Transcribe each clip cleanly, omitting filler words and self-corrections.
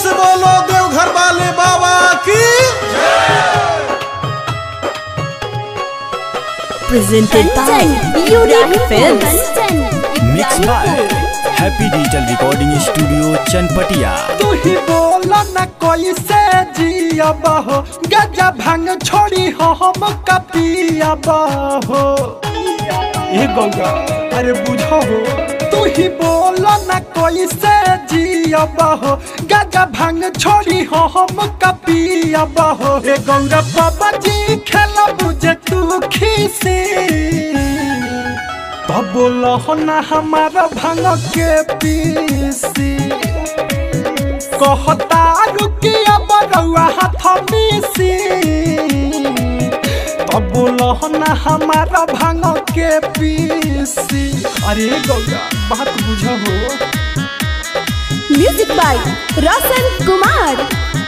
से बोलो देवघर वाले बाबा की। Presented by Unique Films. Mixed by Happy Digital Recording Studio Chanpatia. तू ही बोला न कोई से जियाबा हो, गजा भांग छोड़ी हो हम कपियाबा हो। ये गंगा अरे बुझो हो, तू ही बोला न कोई से जियाबा हो, गजा भांग छोड़ी हो हम कपियाबा हो। ये गंगा बाबा जी खेला बुझे तू खीसी, तब बोला हो ना हमारा भांग के पीसी। कहता रुकिया बरुआ हाथ मिसी, तब बोला हो ना हमारा भांग के पीसी। अरे गौरा बात बुझो हो। Music by Roshan Kumar.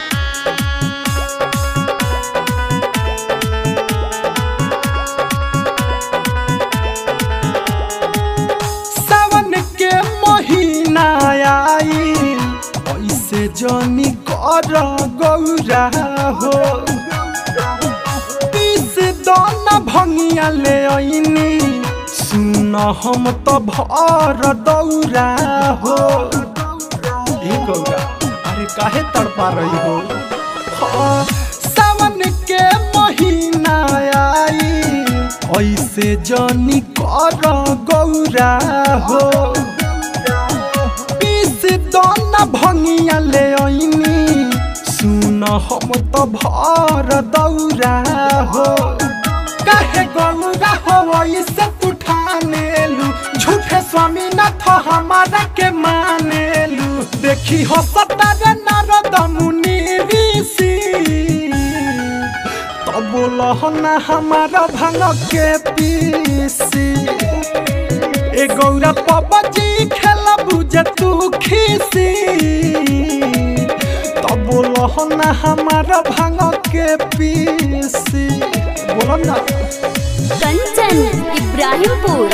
ऐसे जानी कर गौरा हो, पीस दाना भंगिया ले आईनी, सुन हम तो भर दौरा हो। ए गौरा अरे काहे तड़पा रही हो। हाँ, सावन के महीना आई, ऐसे जानी कर गौरा हो, दाना भंगिया ले आईनी, सुन हम तो भर दौरा हो। काहे गौरा हो इसे उठाने लू, झूठे स्वामी नाथ हमारा के माने लू। देखी हो सतारे नारद मुनि ऋषि, तो बोला हो ना हमारा भांग के पीसी। ए गौरा पापा जी खेला बुझे तू खीसी, तब बोलो हो ना हमारा भांग के पीसी। बोलो ना Kanchan Ibrahimpur.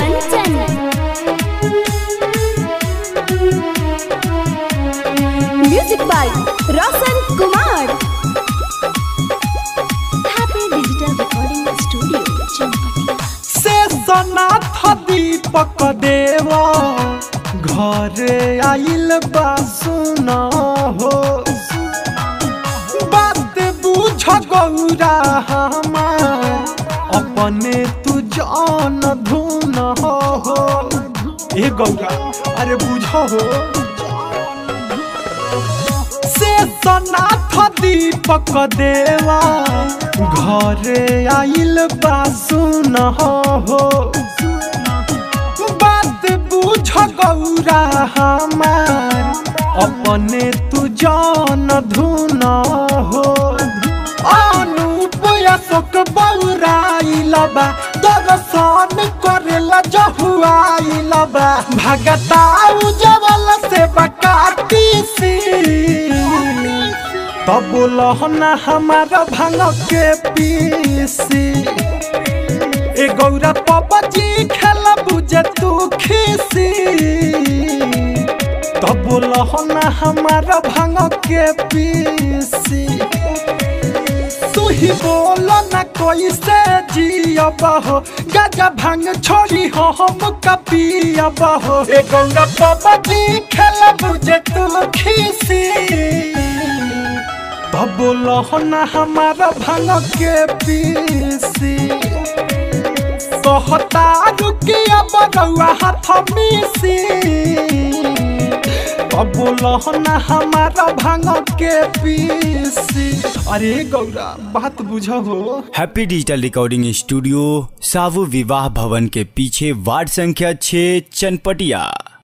Music by Roshan Kumar. Happy Digital Recording Studio Chanpatia. Sheshnath दीपक देवा घरे आइल बा सुना हो, बात बुझ गौरा हमार अपने तू जान धुन हो। ए गौरा अरे बुझो हो। शेषनाथ दीपक देवा घरे आइल बा सुन हो, बात बुझ गौरा हमार अपने तू जान धुन हो। अनूप अशोक बौराइलबा, दर्शन करेला जहुआइलबा, भगता उजवल से बकातीसी, तब बोला हो ना हमारा भांग के पीसी। ए गौरा पापा जी खेला बुझे तू खीसी, तब बोला हो ना हमारा भांग के पीसी। तू ही बोला ना कोई से जियाबा हो, गजा भांग छोड़ी हो हम कपियाबा हो। ए गौरा पापा जी खेला बुझे तू खीसी, तब बोला हो ना हमारा भांग के पीसी। कहता रुकिया बरुआ हाथ मिसी, तब बोला हो ना हमारा भांग के पीसी। अरे गौरा बात बुझो हो। हैप्पी डिजिटल रिकॉर्डिंग स्टूडियो सावु विवाह भवन के पीछे वार्ड संख्या 6 चनपटिया।